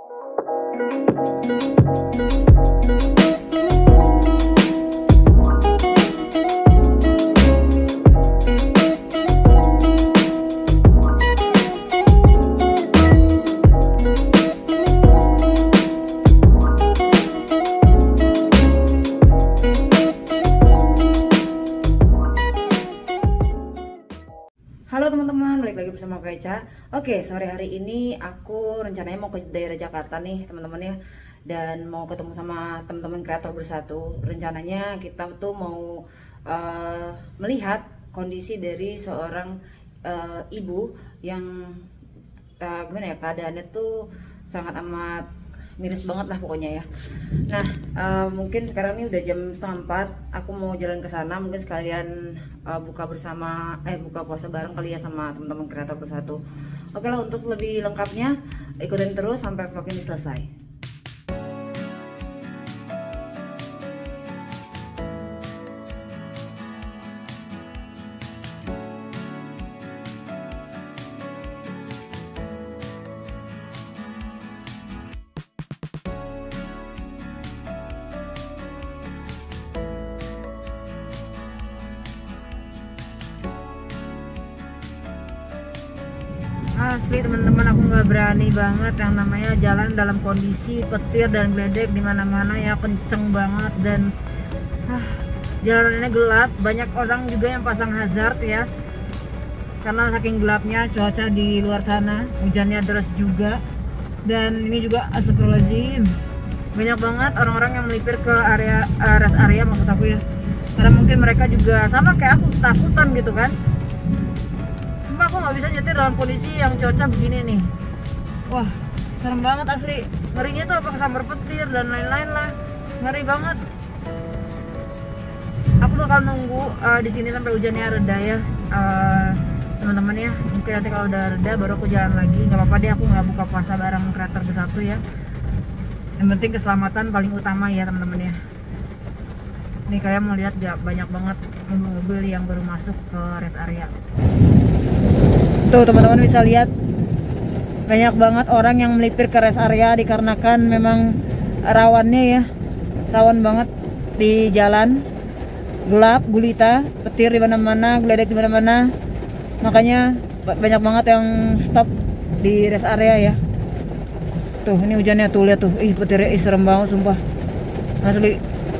Halo teman-teman, balik lagi bersama aku Eca. Oke, sore hari ini aku rencananya mau ke daerah Jakarta nih teman-teman ya. Dan mau ketemu sama teman-teman kreator bersatu. Rencananya kita tuh mau melihat kondisi dari seorang ibu yang gimana ya, keadaannya tuh sangat amat miris banget lah pokoknya ya. Nah, mungkin sekarang ini udah jam 3:30, aku mau jalan ke sana, mungkin sekalian buka puasa bareng kali ya sama teman-teman kreator bersatu. Oke lah, untuk lebih lengkapnya ikutin terus sampai vlog ini selesai. Asli teman-teman, aku nggak berani banget yang namanya jalan dalam kondisi petir dan geledek di mana-mana ya, kenceng banget. Dan jalanannya gelap, banyak orang juga yang pasang hazard ya, karena saking gelapnya cuaca di luar sana, hujannya deras juga. Dan ini juga astagfirullahaladzim, banyak banget orang-orang yang melipir ke area rest area maksud aku ya, karena mungkin mereka juga sama kayak aku takutan gitu kan. Aku nggak bisa nyetir dalam kondisi yang cuaca begini nih. Wah, serem banget asli. Ngerinya tuh apa kesambar petir dan lain-lain lah, ngeri banget. Aku bakal nunggu di sini sampai hujannya reda ya, teman-teman ya. Mungkin nanti kalau udah reda baru aku jalan lagi. Nggak apa-apa deh, aku nggak buka puasa bareng kreator bersatu ya. Yang penting keselamatan paling utama ya teman-teman ya. Ini kalian mau lihat gak, banyak banget mobil-mobil yang baru masuk ke rest area. Tuh teman-teman bisa lihat, banyak banget orang yang melipir ke rest area dikarenakan memang rawannya ya, rawan banget di jalan, gelap gulita, petir di mana-mana, geledek di mana-mana. Makanya banyak banget yang stop di rest area ya. Tuh ini hujannya tuh, lihat tuh, petirnya serem banget sumpah asli.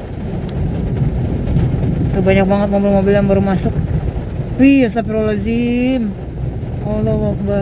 Tuh banyak banget mobil-mobil yang baru masuk. Wih, astagfirullahaladzim, Allahu Akbar.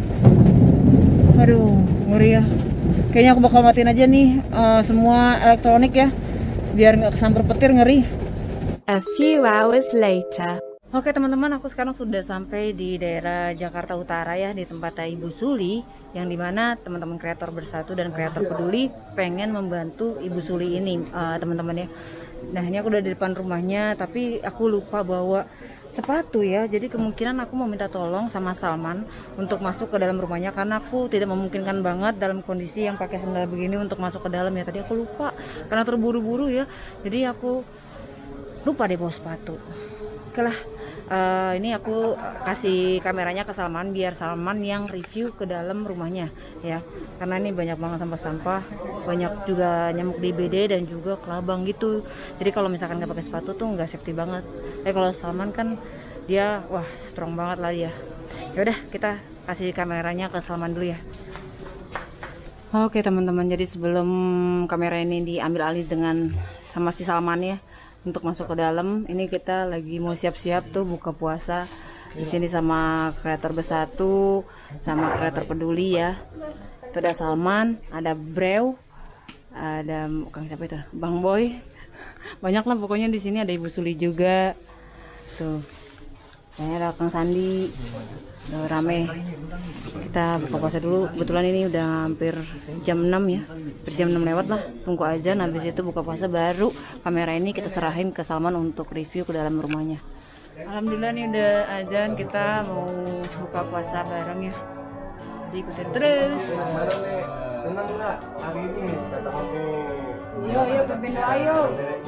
Aduh, ngeri ya. Kayaknya aku bakal matiin aja nih semua elektronik ya, biar nggak kesambar petir, ngeri. A few hours later. Oke teman-teman, aku sekarang sudah sampai di daerah Jakarta Utara ya, di tempatnya Ibu Suli, yang dimana teman-teman kreator bersatu dan kreator peduli pengen membantu Ibu Suli ini teman-teman ya. Nah ini aku udah di depan rumahnya, tapi aku lupa bawa sepatu ya, jadi kemungkinan aku mau minta tolong sama Salman untuk masuk ke dalam rumahnya, karena aku tidak memungkinkan banget dalam kondisi yang pakai sandal begini untuk masuk ke dalam ya. Tadi aku lupa karena terburu-buru ya, jadi aku lupa deh bawa sepatu. Oke lah, ini aku kasih kameranya ke Salman biar Salman yang review ke dalam rumahnya ya, karena ini banyak banget sampah-sampah, banyak juga nyamuk DBD dan juga kelabang gitu. Jadi kalau misalkan nggak pakai sepatu tuh nggak safety banget. Kalau Salman kan dia wah strong banget lah dia. Ya udah, kita kasih kameranya ke Salman dulu ya. Oke teman-teman, jadi sebelum kamera ini diambil alih dengan sama si Salman ya, untuk masuk ke dalam, ini kita lagi mau siap-siap tuh buka puasa di sini sama kreator bersatu, sama kreator peduli ya. Itu ada Salman, ada Brew, ada Kang siapa itu, Bang Boy, banyak lah pokoknya di sini. Ada Ibu Suli juga, tuh, kayaknya ada Kang Sandi, udah rame. Kita buka puasa dulu, kebetulan ini udah hampir jam 6 ya, hampir jam 6 lewat lah, tunggu azan, habis itu buka puasa baru kamera ini kita serahin ke Salman untuk review ke dalam rumahnya. Alhamdulillah nih udah azan, kita mau buka puasa bareng ya, ikutin terus. Senang nggak hari ini kata kamu? Ayo berpindah, ayo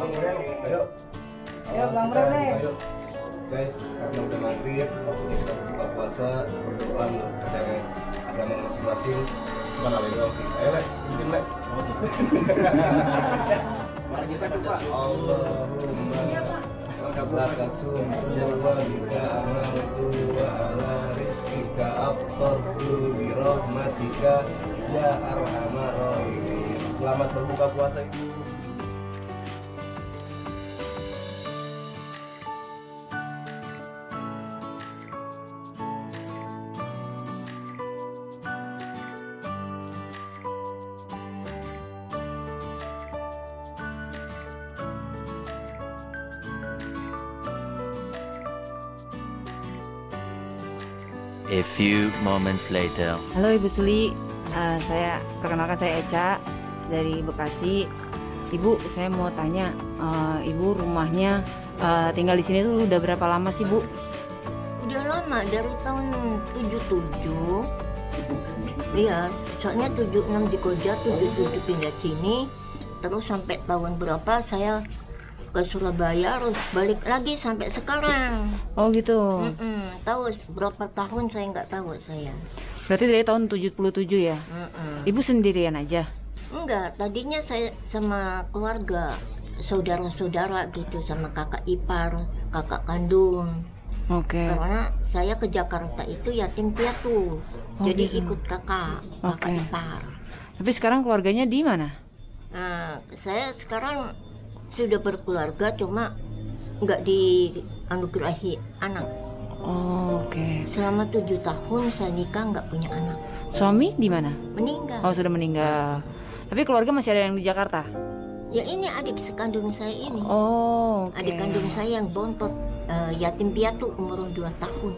Bang Rene. Guys, karena udah maghrib, kita buka puasa, berdoa, kita guys agama masing-masing. Bukan lagi dong. Ayo Le, bikin Le. Mari kita kerja. Allahumma laka summa wa bika amaltu wa ala rizqika aftartu bi rahmatika ya arhamar rahimin. Selamat berbuka puasa Ibu. A few moments later. Halo Ibu Suli, saya perkenalkan saya Eca dari Bekasi. Ibu, saya mau tanya, Ibu rumahnya tinggal di sini tuh udah berapa lama sih Bu? Udah lama, dari tahun 77. Iya, soalnya 76 di Koja, 77 pindah sini. Terus sampai tahun berapa saya ke Surabaya, harus balik lagi sampai sekarang. Oh gitu. Tahu berapa tahun saya nggak tahu saya. Berarti dari tahun 77 ya? Ibu sendirian aja? Enggak, tadinya saya sama keluarga, saudara-saudara gitu, sama kakak ipar, kakak kandung. Oke. Karena saya ke Jakarta itu yatim piatu, jadi gitu. ikut kakak ipar. Tapi sekarang keluarganya di mana? Nah, saya sekarang sudah berkeluarga, cuma nggak dianugerahi anak. Oh, oke. Selama 7 tahun saya nikah nggak punya anak. Suami di mana? Meninggal. Oh, sudah meninggal. Tapi keluarga masih ada yang di Jakarta? Ya ini adik sekandung saya ini. Oh, oke. Adik kandung saya yang bontot, yatim piatu umur 2 tahun.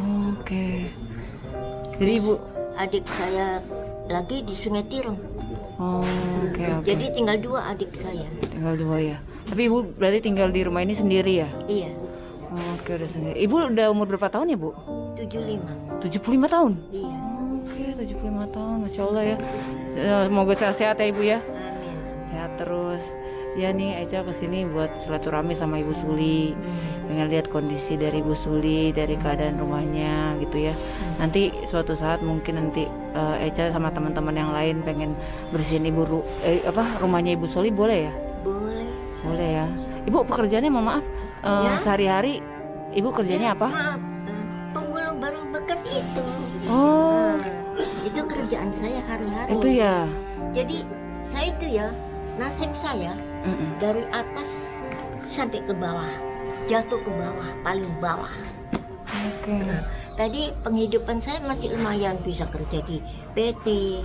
Oke. Jadi Ibu Adik saya lagi di Sungai Tirum. Oh, oke. Jadi tinggal 2 adik saya. Tinggal 2 ya. Tapi Ibu berarti tinggal di rumah ini sendiri ya? Iya. Oke, udah sendiri. Ibu udah umur berapa tahun ya, Bu? 75. 75 tahun? Iya. Oke, 75 tahun. Masya Allah ya. Semoga sehat-sehat ya, Ibu ya. Amin. Sehat terus. Ya nih, Eca kesini buat silaturahmi sama Ibu Suli. Pengen lihat kondisi dari Ibu Suli, dari keadaan rumahnya gitu ya. Nanti suatu saat mungkin nanti Eca sama teman-teman yang lain pengen bersihin rumahnya Ibu Suli, boleh ya? Boleh. Boleh ya. Ibu pekerjaannya mohon maaf Ya. sehari-hari Ibu kerjanya apa? Maaf, penggulung barang bekas itu. Oh, Itu kerjaan saya hari-hari. itu ya. Jadi saya itu ya, nasib saya dari atas sampai ke bawah, jatuh ke bawah, paling bawah. Oke. Tadi penghidupan saya masih lumayan, bisa kerja di PT,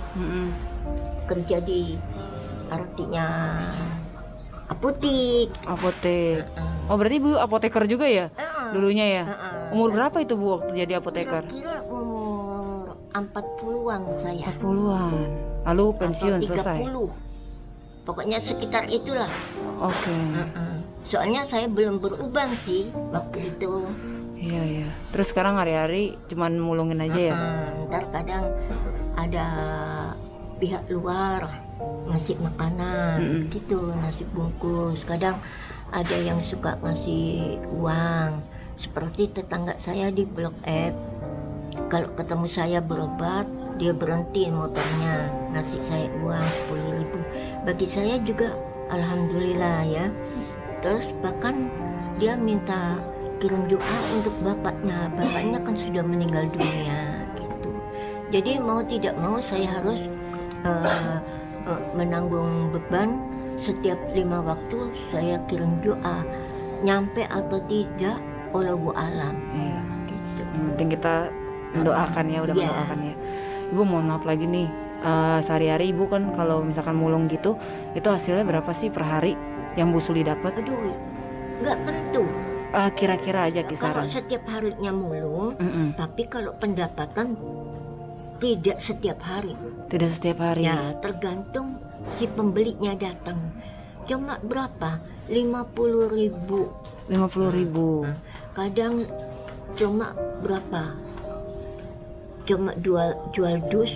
kerja di artinya apotik. Apotek. Oh, berarti Ibu apoteker juga ya? Dulunya ya? Umur berapa itu Bu waktu jadi apoteker? Kira-kira umur 40-an saya. 40-an. Lalu pensiun atau 30. selesai. Pokoknya sekitar itulah. Oke. Soalnya saya belum berubah sih waktu itu. Iya ya. Terus sekarang hari-hari cuman mulungin aja ya? Ntar kadang ada pihak luar ngasih makanan gitu, nasi bungkus. Kadang ada yang suka ngasih uang, seperti tetangga saya di Blok F. Kalau ketemu saya berobat, dia berhentiin motornya, ngasih saya uang 10.000. Bagi saya juga alhamdulillah ya. Terus bahkan dia minta kirim doa untuk bapaknya. Bapaknya kan sudah meninggal dunia gitu. Jadi mau tidak mau saya harus menanggung beban. Setiap 5 waktu saya kirim doa, nyampe atau tidak wallahu alam. Iya. Gitu. Yang penting kita mendoakan ya, udah mendoakan ya. Ibu mohon maaf lagi nih, sehari-hari Ibu kan kalau misalkan mulung gitu, itu hasilnya berapa sih per hari yang Bu Suli dapat? Aduh, nggak tentu. Kira-kira aja Kalau kisaran. setiap harinya mulung, tapi kalau pendapatan tidak setiap hari. Tidak setiap hari. Ya, tergantung si pembelinya datang. Cuma berapa? 50.000. 50.000. Kadang cuma berapa? Cuma jual dus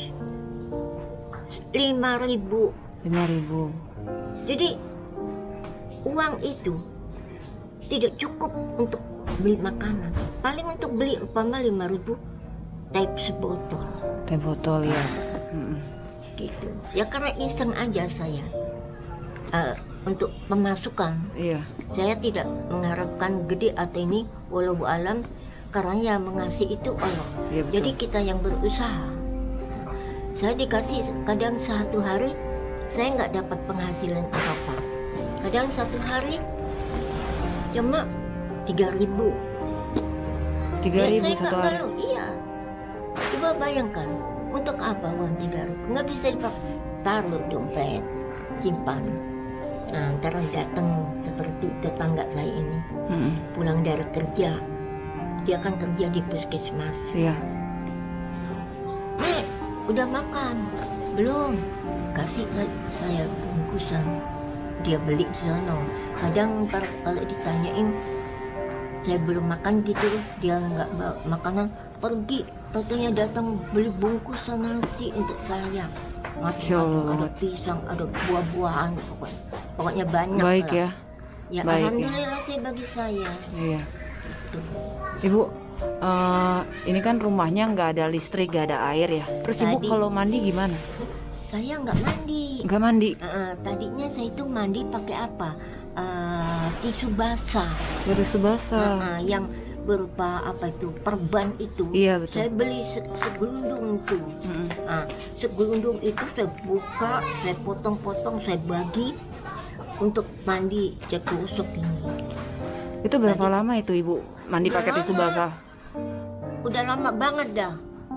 5.000. 5.000. Jadi uang itu tidak cukup untuk beli makanan. Paling untuk beli umpama 5.000 teh sebotol. Teh botol ya. gitu. Ya karena iseng aja saya. Untuk pemasukan, Iya. saya tidak mengharapkan gede atau ini, walau alam, karena yang mengasih itu Allah. Iya, betul. Jadi kita yang berusaha. Saya dikasih kadang satu hari saya nggak dapat penghasilan apa-apa. Kadang satu hari cuma 3.000. 3.000 saya satu nggak hari. tahu. Iya. Coba bayangkan, untuk apa uang 3.000? Nggak bisa dipakai. Taruh dompet, simpan. Nah, ntar datang seperti tetangga saya ini, pulang dari kerja, dia kan kerja di puskesmas. Iya. Udah makan? Belum. Kasih saya bungkusan. Dia beli di sana. Kadang ntar kalau ditanyain, saya belum makan gitu, dia nggak bawa makanan, pergi. Tentunya datang beli bungkusan nasi untuk saya. Masya Allah. Ada pisang, ada buah-buahan, pokoknya banyak. Baik lah. ya. Ya Baik ya. alhamdulillah sih bagi saya. Iya. Tuh. Ibu, ini kan rumahnya nggak ada listrik, nggak ada air ya. Terus ibu Tadi. kalau mandi gimana? Saya nggak mandi. Nggak mandi? Tadinya saya itu mandi pakai apa? Tisu basah. Tisu basah. Yang berupa apa itu, perban itu. Iya, betul. Saya beli segelundung itu. Segelundung itu saya buka, saya potong-potong, saya bagi untuk mandi cek gosok ini. Itu berapa lama itu ibu mandi Udah pakai tisu lama. basah? Udah lama banget dah.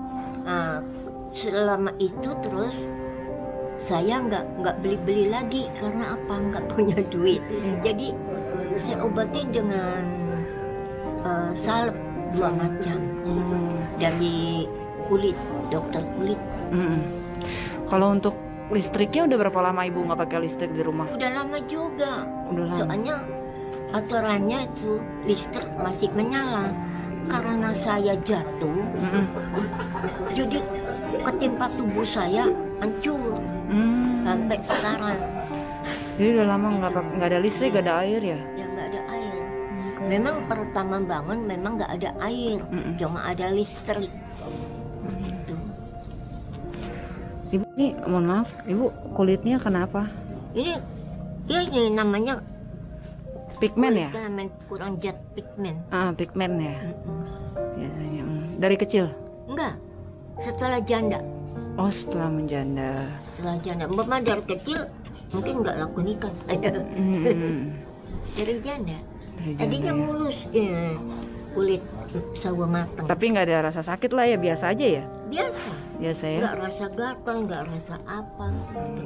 Selama itu terus saya nggak beli lagi karena apa, nggak punya duit. Jadi saya obatin dengan salep 2 macam dari kulit, dokter kulit. Kalau untuk listriknya udah berapa lama ibu nggak pakai listrik di rumah? Udah lama juga. Udah lama. Soalnya aturannya itu listrik masih menyala. Karena saya jatuh, jadi ketimpa tubuh saya hancur sampai sekarang. Jadi udah lama nggak ada listrik, nggak ada air ya? Ya nggak ada air. Memang pertama bangun memang nggak ada air, cuma ada listrik. Gitu. Ibu ini mohon maaf, ibu kulitnya kenapa? Ini namanya Pigmen ya? kulit kurang zat pigmen. Pigmen ya. Biasanya. Dari kecil? Enggak, setelah janda. Oh, setelah menjanda. Setelah janda, memang dari kecil mungkin nggak laku nikah saya. Dari janda. Dari Tadinya janda ya. mulus, kulit sawo matang. Tapi nggak ada rasa sakit lah ya, biasa aja ya? Biasa. Biasa ya? Nggak rasa gatal, nggak rasa apa. Gitu.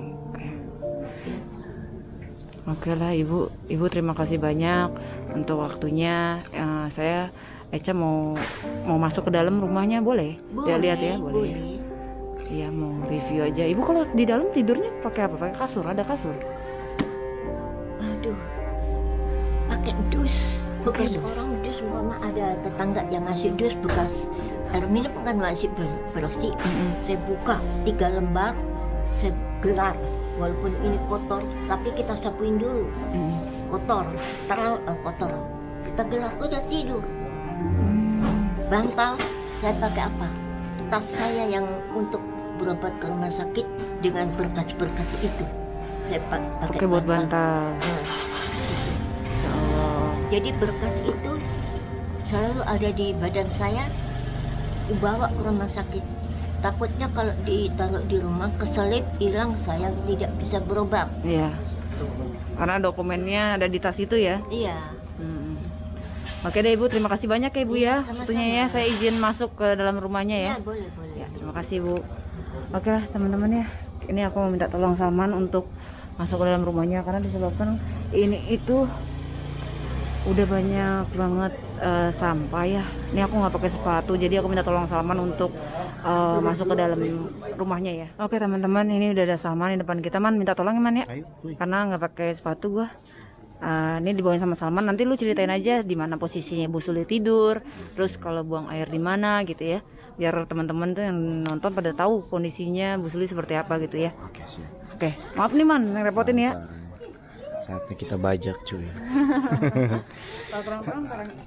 Oke lah ibu terima kasih banyak untuk waktunya. Saya Eca mau masuk ke dalam rumahnya, boleh? Lihat ya, boleh. Iya, mau review aja. Ibu kalau di dalam tidurnya pakai apa? Pakai kasur? Ada kasur? Aduh, pakai dus. Bekas orang dus, mama ada tetangga yang ngasih dus bekas air minum kan masih bersih. Saya buka 3 lembar, saya gelar. Walaupun ini kotor, tapi kita sapuin dulu. Kotor, kotor. Kita gelar, udah tidur. Bantal, saya pakai apa? Tas saya yang untuk berobat ke rumah sakit dengan berkas-berkas itu. Saya pakai buat bantal. Ya Allah. Jadi berkas itu selalu ada di badan saya, dibawa ke rumah sakit. Takutnya kalau ditaruh di rumah keselip hilang, saya tidak bisa berobat. Iya. Karena dokumennya ada di tas itu ya. Iya. Oke deh ibu, terima kasih banyak ya ibu ya. Sama-sama. Tentunya ya saya izin masuk ke dalam rumahnya ya. Iya, boleh. Ya, terima kasih bu. Oke lah teman-teman ya. Ini aku mau minta tolong Salman untuk masuk ke dalam rumahnya karena disebabkan ini itu udah banyak banget sampah ya. Ini aku nggak pakai sepatu, jadi aku minta tolong Salman untuk masuk ke dalam rumahnya ya. Oke teman-teman, ini udah ada Salman di depan kita. Man, minta tolong ya Man ya, karena nggak pakai sepatu gua. Ini dibawain sama Salman. Nanti lu ceritain aja di mana posisinya Bu Suli tidur, terus kalau buang air di mana gitu ya, biar teman-teman tuh yang nonton pada tahu kondisinya Bu Suli seperti apa gitu ya. Oke, siap. Oke, maaf nih Man, ngerepotin ya. Saatnya kita bajak cuy.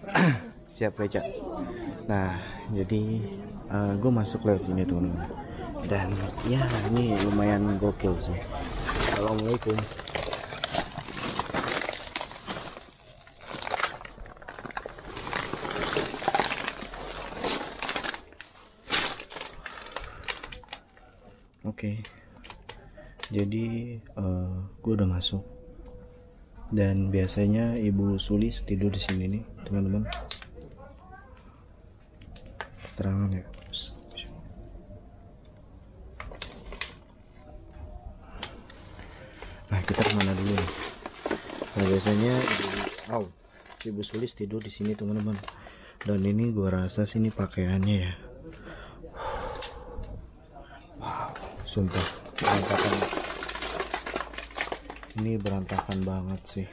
Siap Siap Eca. Nah, jadi gue masuk lewat sini tuh. Dan ya ini lumayan gokil sih. Assalamualaikum. Oke, jadi gue udah masuk dan biasanya Ibu Sulis tidur di sini nih teman-teman. Terangan ya. Nah kita kemana dulu nih? Nah biasanya Ibu Sulis tidur di sini teman-teman. Dan ini gue rasa sini pakaiannya ya. Sumpah berantakan. Ini berantakan banget sih.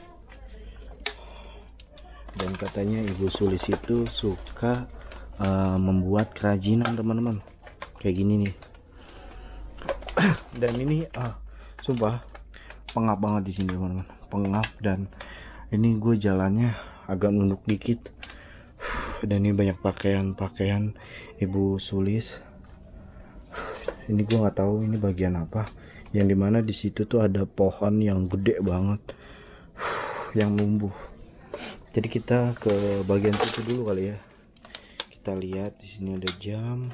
Dan katanya Ibu Sulis itu suka membuat kerajinan teman-teman, kayak gini nih. Dan ini sumpah pengap banget di sini teman-teman, pengap. Dan ini gue jalannya agak nunduk dikit. Dan ini banyak pakaian Ibu Sulis. Ini gue nggak tahu ini bagian apa, yang dimana di situ tuh ada pohon yang gede banget yang numbuh. Jadi kita ke bagian situ dulu kali ya. Kita lihat di sini ada jam.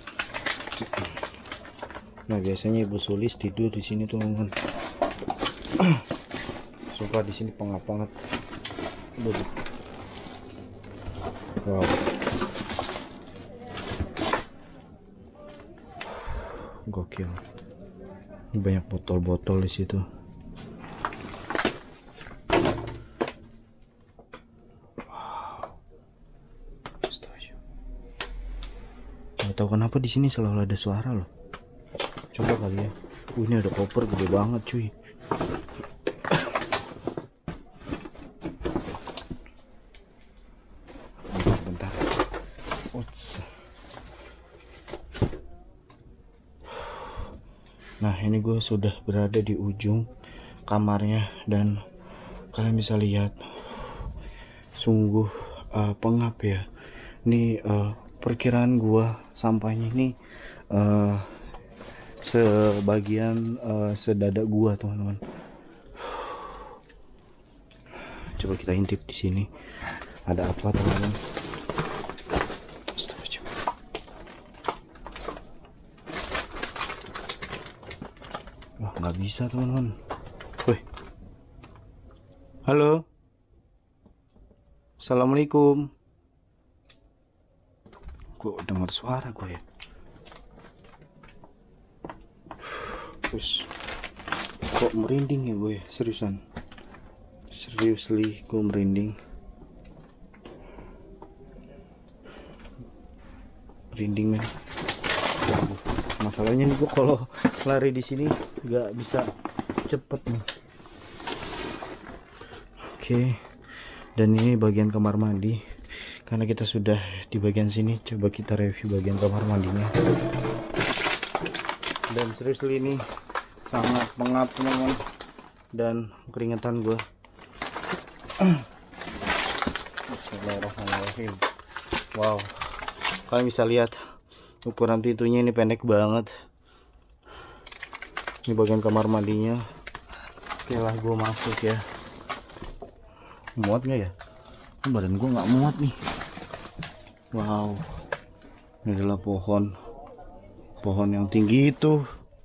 Nah biasanya Ibu Sulis tidur di sini tuh teman-teman. Sumpah di sini pengap banget. Wow. Gokil. Ini banyak botol-botol di situ. Wow. Astaga. Nggak tahu kenapa di sini selalu ada suara loh. Coba kali ya. Ini ada koper gede banget cuy. Bentar. Uts. Nah ini gue sudah berada di ujung kamarnya dan kalian bisa lihat sungguh pengap ya. Ini perkiraan gue sampahnya ini sebagian sedada gua teman-teman. Coba kita intip di sini ada apa teman-teman. Wah nggak bisa teman-teman. Wih, halo, assalamualaikum. Gue dengar suara gue ya. Terus kok merinding ya gue, seriusan. Seriously gue merinding. Merinding men. Masalahnya nih gue kalau lari di sini nggak bisa cepet nih. Oke. Dan ini bagian kamar mandi. Karena kita sudah di bagian sini, coba kita review bagian kamar mandinya. Dan seriously ini sangat pengap teman-teman dan keringetan gue. Bismillahirrahmanirrahim. Wow, kalian bisa lihat ukuran pintunya ini pendek banget. Ini bagian kamar mandinya. Oke lah gue masuk ya. Muat nggak ya? Badan gue nggak muat nih. Wow, ini adalah pohon yang tinggi itu.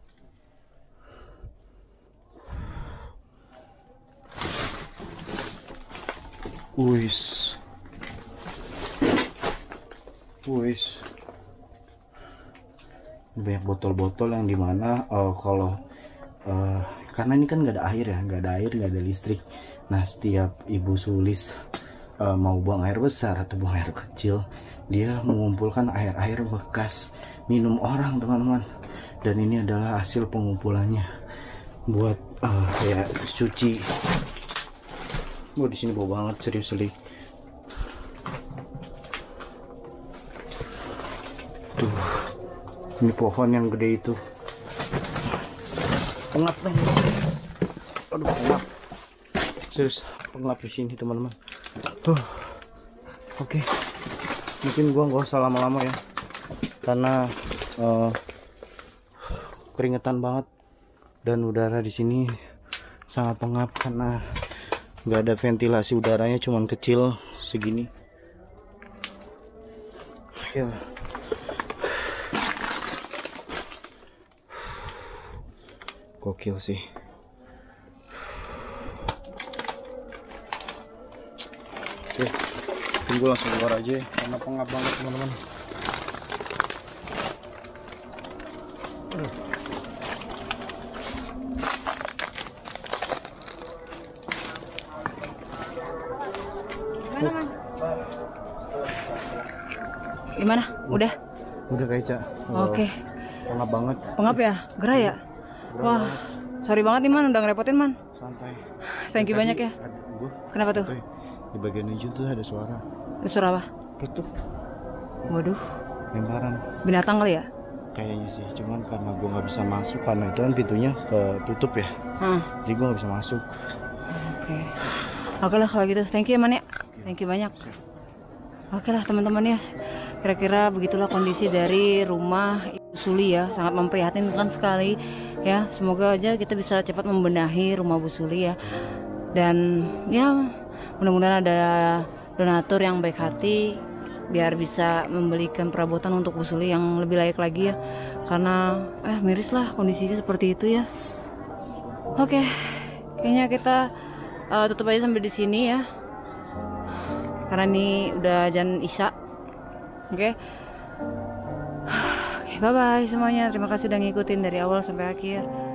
Wis. Banyak botol-botol yang dimana kalau karena ini kan nggak ada air ya, nggak ada listrik. Nah setiap Ibu Sulis mau buang air besar atau buang air kecil, dia mengumpulkan air bekas minum orang teman-teman. Dan ini adalah hasil pengumpulannya buat ya cuci. Di sini bau banget serius. Tuh, ini pohon yang gede itu. Pengap banget sih. Aduh pengap. Serius pengap di sini teman-teman. Oke. Mungkin gua nggak usah lama-lama ya. Karena keringetan banget, dan udara di sini sangat pengap karena nggak ada ventilasi udaranya, cuman kecil segini ya. Gokil sih. Oke, tunggu langsung keluar aja karena pengap banget teman-teman. Gimana? Udah? Udah kayak Cak. Oke. Pengap banget. Pengap ya? Gerah ya? Wah, sorry banget nih Man, udah ngerepotin Man. Santai. Thank you banyak ya. Kenapa tuh? Di bagian hijau tuh ada suara. Ada suara apa? Tutup. Waduh, Lemparan. binatang kali ya? Kayaknya sih, cuman karena gua nggak bisa masuk karena itu kan pintunya ketutup ya. Jadi gua nggak bisa masuk. Oke. Oke lah kalau gitu, thank you ya Man ya. Thank you banyak. Oke lah teman-teman ya. Kira-kira begitulah kondisi dari rumah Ibu Suli ya. Sangat memprihatinkan sekali ya. Semoga aja kita bisa cepat membenahi rumah Bu Suli ya. Dan ya mudah-mudahan ada donatur yang baik hati biar bisa membelikan perabotan untuk Bu Suli yang lebih layak lagi ya. Karena miris lah kondisinya seperti itu ya. Oke, kayaknya kita tutup aja sampai di sini ya. Karena ini udah azan Isya. Oke. Bye bye semuanya. Terima kasih udah ngikutin dari awal sampai akhir.